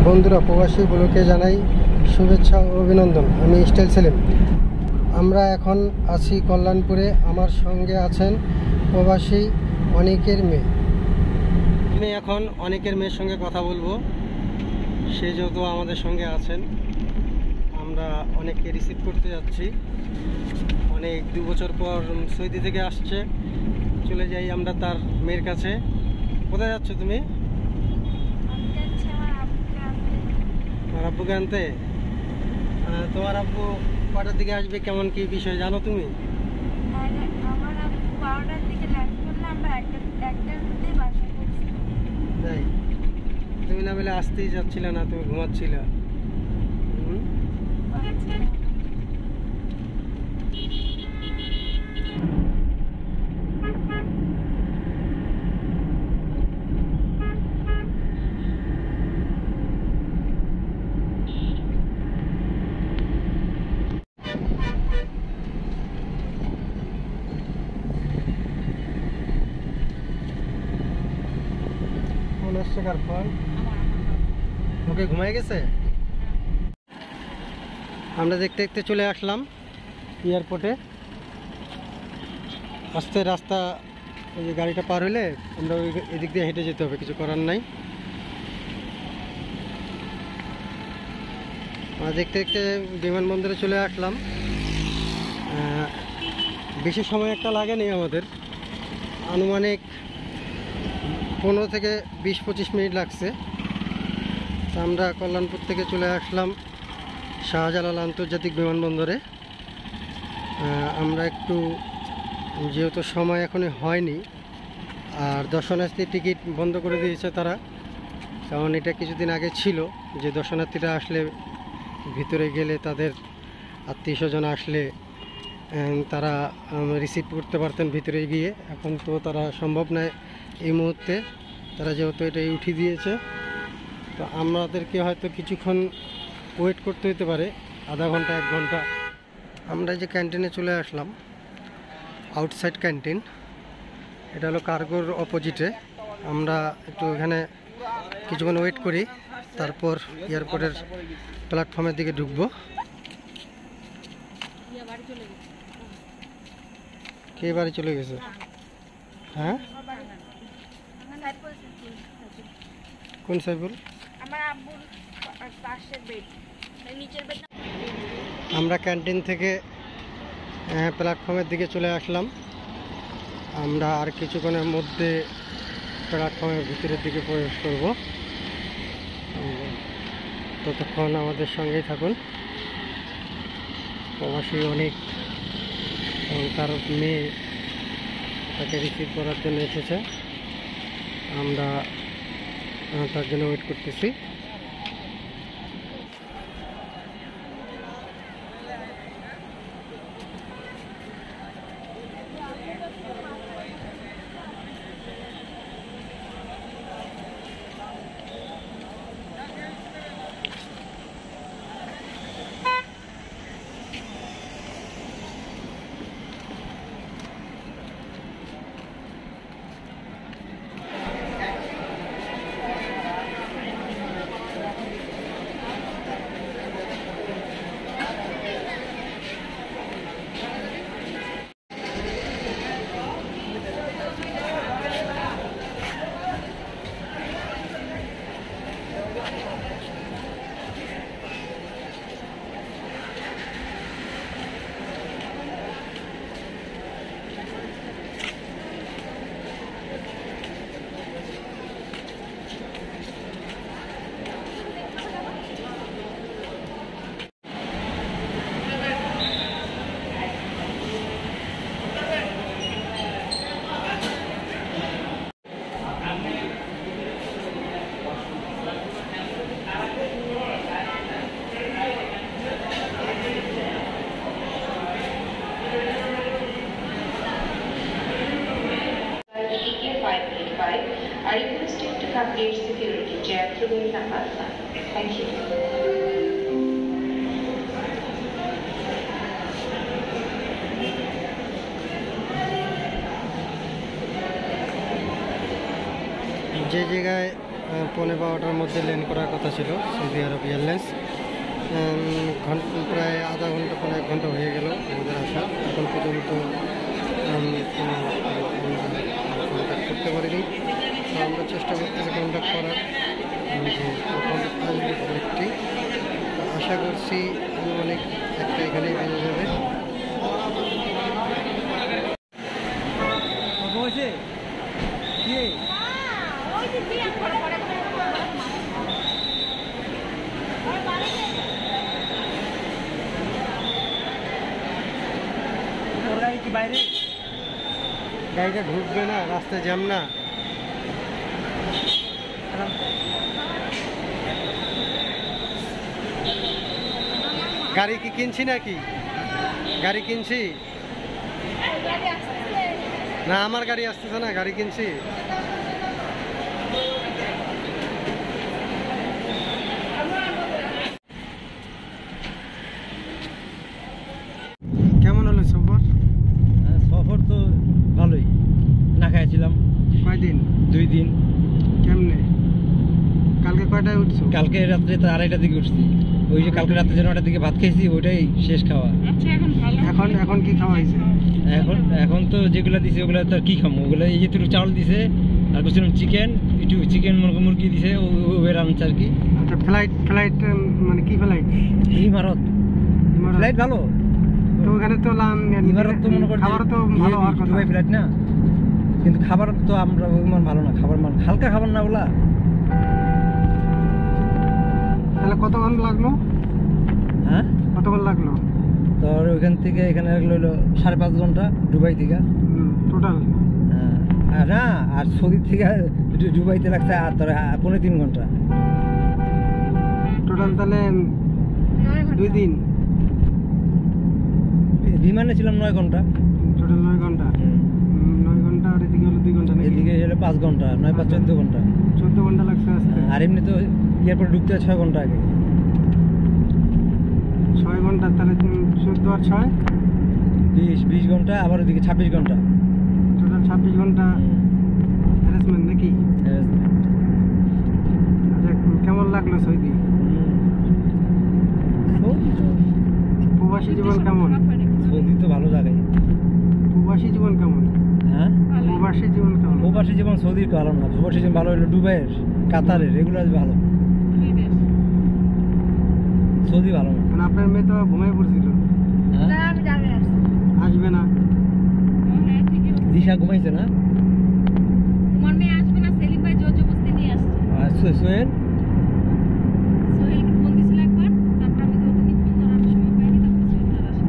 বন্ধুরা, প্রবাসী ব্লগে জানাই শুভেচ্ছা ও অভিনন্দন। আমি স্টাইল সেলিম। আমরা এখন আছি কল্যাণপুরে। আমার সঙ্গে আছেন প্রবাসী অনেকের মেয়ে। আমি এখন অনেকের মেয়ের সঙ্গে কথা বলবো। সে যেহেতু আমাদের সঙ্গে আছেন, আমরা অনেককে রিসিভ করতে যাচ্ছি। অনেক 2 বছর পর সৌদি থেকে আসছে। চলে যাই আমরা তার মেয়ের কাছে। কোথায় যাচ্ছ তুমি? তোমার আব্বুকে আনতে। তোমার আব্বু কটার দিকে আসবে, কেমন কি বিষয় জানো তুমি? তাই? তুমি না বলে আসতেই যাচ্ছিলে না, তুমি ঘুমাচ্ছিলে। ওকে ঘুমাই গেছে। আমরা দেখতে দেখতে চলে আসলাম এয়ারপোর্টে। আস্তে রাস্তা, এই যে গাড়িটা পার হইলে আমরা এদিক দিয়ে হেঁটে যেতে হবে, কিছু করার নাই। দেখতে দেখতে বিমানবন্দরে চলে আসলাম। বেশি সময় একটা লাগেনি আমাদের, আনুমানিক 15 থেকে 20-25 মিনিট লাগছে। তো আমরা কল্যাণপুর থেকে চলে আসলাম শাহজালাল আন্তর্জাতিক বিমানবন্দরে। আমরা একটু, যেহেতু সময় এখনই হয়নি, আর দর্শনার্থী টিকিট বন্ধ করে দিয়েছে তারা, কারণ এটা কিছুদিন আগে ছিল যে দর্শনার্থীরা আসলে ভিতরে গেলে তাদের আত্মীয় স্বজন আসলে তারা রিসিভ করতে পারতেন ভিতরে গিয়ে। এখন তো তারা সম্ভব নয় এই মুহূর্তে, তারা যেহেতু এটাই উঠিয়ে দিয়েছে। তো আমাদেরকে হয়তো কিছুক্ষণ ওয়েট করতে হতে পারে, আধা ঘন্টা 1 ঘন্টা। আমরা যে ক্যান্টিনে চলে আসলাম, আউটসাইড ক্যান্টিন, এটা হলো কার্গোর অপোজিটে। আমরা একটু এখানে কিছুক্ষণ ওয়েট করি, তারপর এয়ারপোর্টের প্ল্যাটফর্মের দিকে ঢুকবো। কে বাড়ি চলে গেছে? হ্যাঁ, কোন সাইবুল? আমরা ক্যান্টিন থেকে প্ল্যাটফর্মের দিকে চলে আসলাম। আমরা আর কিছুক্ষণের মধ্যে প্ল্যাটফর্মের ভিতরের দিকে প্রবেশ করব। ততক্ষণ আমাদের সঙ্গেই থাকুন। প্রবাসী অনেক এবং তার মেয়ে তাকে রিসিভ করার জন্য এসেছে। আমরা তার জন্য ওয়েট করতেছি। Are requested to complete security check through number 1. Thank you. যে জায়গায় 12:15টার মধ্যে ল্যান্ড করার কথা ছিল সৌদি আরব এয়ারলাইন্স। প্রায় আধা ঘন্টা 1 ঘন্টা হয়ে গেল আমাদের আসা, এখন পর্যন্ত কন্ট্যাক্ট করতে পারিনি। তো আমরা চেষ্টা করতেছি কন্ট্যাক্ট করার, যে কখন আসবে ফ্লাইটটি। আশা করছি অনেক একটা এখানেই বেজে যাবে। গাড়িটা ঢুকবে না, রাস্তায় জ্যাম না। গাড়ি কি কিনছি নাকি? গাড়ি কিনছি না, আমার গাড়ি আসতেছে না, গাড়ি কিনছি। কেমন হলো সফর? সফর তো ভালোই, না খাইছিলাম কয়দিন? 2 দিন। কেমনে? কালকে কয়টায় উঠছো? কালকে রাত্রে তো 2:30টার দিকে উঠছি। ওই যে কালকে রাত্রে 9টার দিকে ভাত খাইছি, ওইটাই শেষ খাওয়া। এখন কি খাওয়া হয়েছে? এখন তো যেগুলো দিছে ওগুলো তো আর কি খামো, ওগুলো এই যে একটু চাউল দিছে, আর বলছিলাম একটু চিকেন মুরগি দিছে, ওই রান্না আর কি। আচ্ছা, ফ্লাইট মানে কি ফ্লাইট? ইমারত ফ্লাইট ভালো তো ওখানে তো ইমারত তো মনে করছি খাবার তো ভালো হওয়ার কথা। দুবাই ফ্লাইট না, কিন্তু খাবার তো আমরা ওইমান ভালো না, খাবার মান হালকা খাবার না ওগুলা। তাহলে কতক্ষণ লাগলো? হ্যাঁ, কতক্ষণ লাগলো? তোর ওইখান থেকে এখানে হলো 5.5 ঘন্টা দুবাই থেকে টোটাল। না, আর সৌদি থেকে দুবাইতে লাগছে আর তোর 3.5 ঘন্টা টোটাল। তাহলে 2 দিন। বিমানে ছিলাম 9 ঘন্টা টোটাল 9 ঘন্টা। 9 ঘন্টা, আর এদিকে হলো 2 ঘন্টা। এদিকে হলো 5 ঘন্টা, 9 5 14 ঘন্টা। 14 ঘন্টা লাগছে আসতে। আর এমনি তো এয়ারপোর্ট ঢুকতে 6 ঘন্টা আগে। 6 ঘন্টা, তাহলে 14 আর 6 20 ঘন্টা, আবার ওদিকে 26 ঘন্টা। টোটাল 26 ঘন্টা হ্যারাসমেন্ট নাকি? আচ্ছা, কেমন লাগলো সৌদি? প্রবাসী জীবন কেমন? সৌদি তো ভালো জায়গায়। প্রবাসী জীবন কেমন? হ্যাঁ, প্রবাসী জীবন কেমন? প্রবাসী জীবন সৌদির ভালো না, প্রবাসী জীবন ভালো হলো দুবাইয়ের, কাতারের, এগুলো ভালো। সৌদি ভালো না। মানে আপনার মেয়ে তো ঘুমাই পড়ছিল। হ্যাঁ, আসবে না? দিশা ঘুমাইছে না? তোমার মেয়ে আসবে না, সেলিম ভাই জোর জবরদস্তি নিয়ে আসছে। আর সোহেল সোহেলকে ফোন দিছিল একবার, তারপর আমি ধরিনি, ফোন ধরার সময় পাইনি, তারপর সোহেল আসে।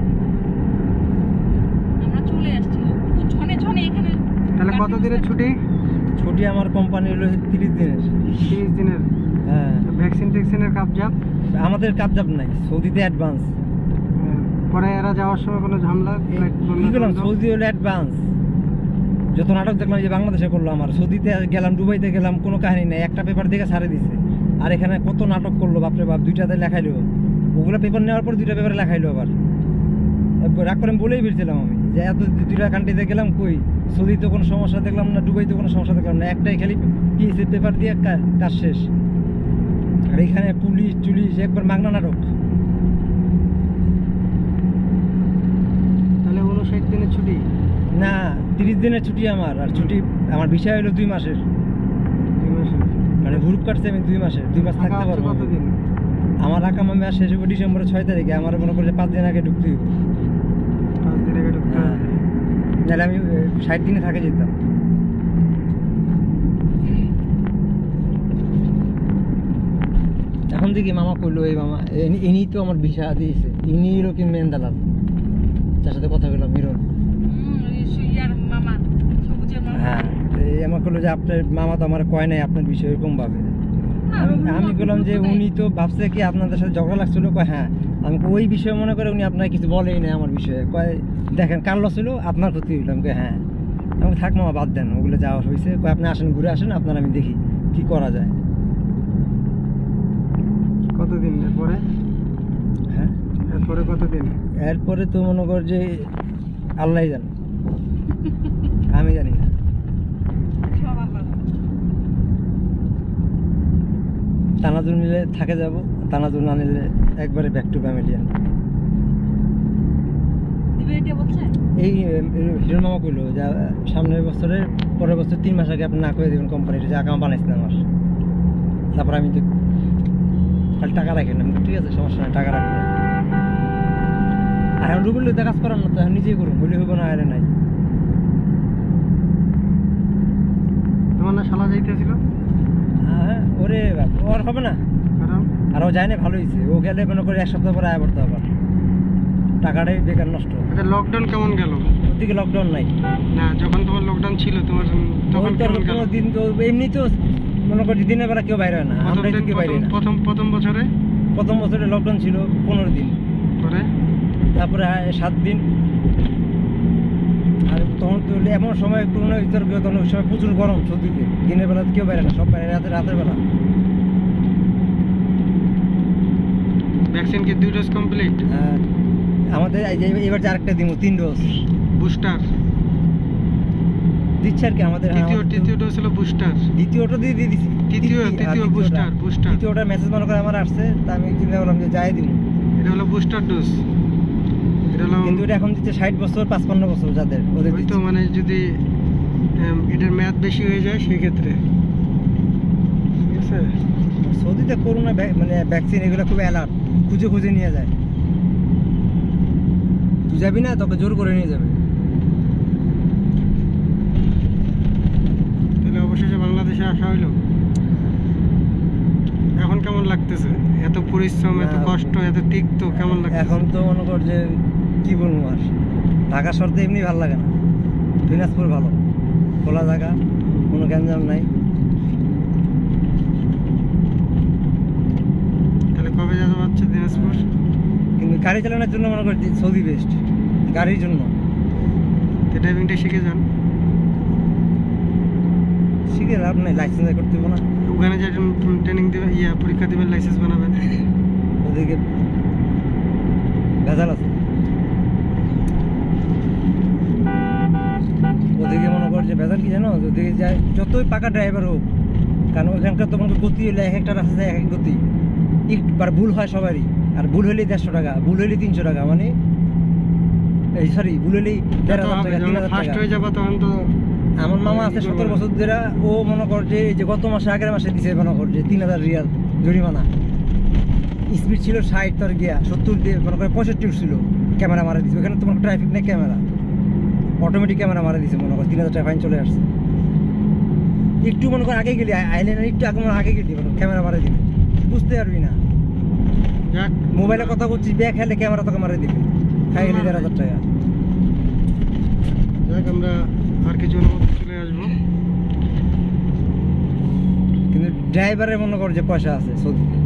আমরা চলে আসছি ঝনে এখানে। তাহলে কত দিনের ছুটি? ছুটি আমার কোম্পানি হলো 30 দিনের। 30 দিনের। হ্যাঁ, ভ্যাকসিন ট্যাকসিনের কাপজাপ? আমাদের কাপজাপ নাই, সৌদিতে অ্যাডভান্স। পরে এরা যাওয়ার সময় কোনো ঝামেলা? কি করলাম, সৌদি হলো অ্যাডভান্স। যত নাটক দেখলাম যে বাংলাদেশে করলো, আমার সৌদিতে গেলাম, দুবাইতে গেলাম, কোনো কাহিনী নেই, একটা পেপার দেখে ছাড়ে দিছে। আর এখানে কত নাটক করলো বাপরে বাপ, 2টাতে লেখাইলো, ওগুলো পেপার নেওয়ার পর 2টা পেপারে লেখাইলো। আবার রাগ করে বলেই ফিরছিলাম আমি যে এত 2টা কান্ট্রিতে গেলাম, কই সৌদিতে কোনো সমস্যা দেখলাম না, দুবাইতে কোনো সমস্যা দেখলাম না, একটাই খালি পিএসসি পেপার দিয়ে কাজ শেষ। আর এখানে পুলিশ একবার মাগনা নাটক। তাহলে 59 দিনের ছুটি? না, 30 দিনের ছুটি আমার। আর ছুটি আমার ভিসা হলো 2 মাসের। 2 মাসের? মানে হুরুপ কাটছে আমি 2 মাসের, 2 মাস থাকতে পারবো। কতদিন? আমার আকাম আমি আর শেষ হবে ডিসেম্বরের 6 তারিখে। আমার মনে করে 5 দিন আগে ঢুকতে হবে। 5 দিন আগে ঢুকতে হবে? নাহলে আমি 60 দিনে থাকে যেতাম। এখন দেখি মামা কইলো, এই মামা ইনি তো আমার ভিসা দিয়েছে, ইনি হলো কি মেন দালাল, যার সাথে কথা বললাম, মিরন। ইয়ার মামা, সবুজের মামা। হ্যাঁ, এই আমার করলো যে আপনার মামা তো আমার কয় নাই আপনার বিষয় এরকম ভাবে। আমি বললাম যে উনি তো ভাবছে কি আপনাদের সাথে ঝগড়া লাগছিল। কয় হ্যাঁ। আমি ওই বিষয়ে মনে করে উনি আপনার কিছু বলেই নাই আমার বিষয়ে। কয় দেখেন কার লস ছিল, আপনার ক্ষতি হইল। আমি হ্যাঁ। আমি থাক মামা বাদ দেন, ওগুলো যাওয়া হয়েছে। কয় আপনি আসেন, ঘুরে আসেন, আপনার আমি দেখি কি করা যায়। কতদিন এরপরে? হ্যাঁ, এরপরে কতদিন? এরপরে তো মনে কর যে আল্লাহ জানে, আমি জানি না। সব আল্লাহ। তানাজুর নিলে থাকে যাব, তানাজুর না নিলে একবারে ব্যাক টু ফ্যামিলিয়ান। দিবে এটা বলছে এই হিরোর মামা কইলো যে সামনের বছরের পরের বছর 3 মাস আগে আপনি না করে দেবেন কোম্পানির, যে আগাম বানাইছেন আমার। তারপর আমি তো খালি টাকা রাখি না, ঠিক আছে সমস্যা নাই, টাকা রাখবো। আর এখন রুবেল কাজ করার না, তো এখন নিজেই করুন, বলে হইব না আরে নাই। তোমার না শালা যাইতেছিল? হ্যাঁ ওরে বাপ, ওর হবে না। কারণ আর ও যায় না, ভালো হয়েছে। ও গেলে মনে করে 1 সপ্তাহ পরে আয় পড়তে আবার, টাকাটাই বেকার নষ্ট। এটা লকডাউন কেমন গেল? ওদিকে লকডাউন নাই না, যখন তোমার লকডাউন ছিল তোমার তখন কেমন গেল? কোনো দিন তো এমনি তো মনে করি দিনের বেলা কেউ বাইরে হয় না, আমরা কেউ বাইরে না। প্রথম বছরে প্রথম বছরে লকডাউন ছিল 15 দিন, পরে তারপরে 7 দিন। আর তখন তো এমন সময় করোনা ভিতর গিয়ে, তখন ওই সময় প্রচুর গরম সৌদিতে, দিনের বেলা কেউ বাইরে না, সব বাইরে রাতের বেলা। ভ্যাকসিন কি 2 ডোজ কমপ্লিট? আমাদের এবার যে আরেকটা দিব 3 ডোজ বুস্টার দিচ্ছে আর কি আমাদের। তৃতীয় ডোজ হলো বুস্টার। দ্বিতীয়টা দিয়ে দিছি, তৃতীয় বুস্টার। দ্বিতীয়টা মেসেজ মনে করে আমার আসছে, তা আমি চিন্তা করলাম যে যাই দিব। এটা হলো বুস্টার ডোজ। এটা হলো কিন্তু এটা এখন দিচ্ছে 60 বছর 55 বছর যাদের, ওদের ওই তো মানে যদি এটার মেয়াদ বেশি হয়ে যায় সেই ক্ষেত্রে, ঠিক আছে। সৌদিতে করোনা মানে ভ্যাকসিন এগুলো খুব অ্যালার্ট, খুঁজে খুঁজে নিয়ে যায়। তুই যাবি না, তোকে জোর করে নিয়ে যাবে। তাহলে অবশেষে বাংলাদেশে আসা হইলো। এখন কেমন লাগতেছে? এত পরিশ্রম, এত কষ্ট, এত তিক্ত কেমন লাগছে? এখন তো মনে কর যে কি বলবো, আর ঢাকা শহরতে এমনি ভালো লাগে না। দিনাজপুর ভালো, খোলা জায়গা, কোনো গ্যাঞ্জাম নাই। তাহলে কবে যাওয়া যাচ্ছে দিনাজপুর? কিন্তু গাড়ি চালানোর জন্য মনে করি সৌদি বেস্ট, গাড়ির জন্য। ড্রাইভিংটা শিখে যান, শিখে লাভ নেই, লাইসেন্স করতে হবে না। ওখানে যে ট্রেনিং দিবে, পরীক্ষা দিবেন, লাইসেন্স বানাবেন। ওদিকে ভেজাল আছে, ওদিকে মনে কর যে ভেজাল কি জানো, ওদিকে যায় যতই পাকা ড্রাইভার হোক, কারণ ওখানকার তোমার গতি হলে এক একটা রাস্তা এক এক গতি, একবার ভুল হয় সবারই। আর ভুল হলেই 150 টাকা, ভুল হলেই 300 টাকা, মানে এই সরি ভুল হলেই 1500 টাকা, 3000 ফার্স্ট টাকা। হয়ে যাবে তখন তো। আমার মামা আছে 17 বছর ধরে, ও মনে কর যে এই যে গত মাসে আগের মাসে দিছে মনে কর যে 3000 রিয়াল জরিমানা। স্পিড ছিল 60, তোর গিয়া 70 দিয়ে মনে করে 65 উঠছিল, ক্যামেরা মারা দিছে। ওখানে তোমার ট্রাফিক নেই, ক্যামেরা অটোমেটিক ক্যামেরা মারা দিছে, মনে কর 3000 টাকা ফাইন চলে আসছে। একটু মনে কর আগে গেলি, আইল্যান্ডের একটু আগে গেলি ক্যামেরা মারা দিবে, বুঝতে পারবি না। যাক, মোবাইলে কথা বলছিস, ব্যাগ খেলে ক্যামেরা তোকে মারা দিবে, খাই গেলি 1500 টাকা। যাক, আমরা আর কিছুদিনের মধ্যে চলে আসবো। কিন্তু ড্রাইভারের মনে কর যে পয়সা আছে সৌদিতে,